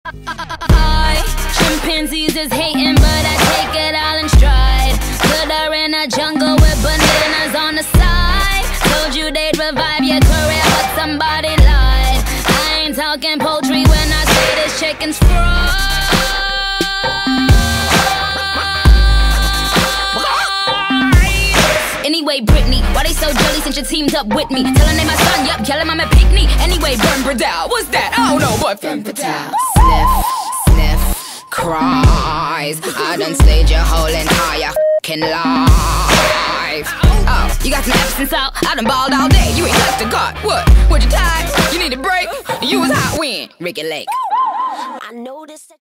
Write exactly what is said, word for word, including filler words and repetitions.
Chimpanzees is hating, but I take it all in stride. Put her in a jungle with bananas on the side. Told you they'd revive your career, but somebody lied. I ain't talking poultry when I say this chicken's fried. Anyway, Britney, why they so jelly since you teamed up with me? Tell her name my son, yup, yell him I'm a picnic. Anyway, Burn Bradell, what's that? I don't know, but Femme Fatale. Sniff, sniff, cries. I done slayed your whole entire f***ing life. Oh, you got some Epsom salt? I done balled all day, you ain't touched a gut. What? What you tired? You need a break? You was hot when? Ricky Lake. I noticed that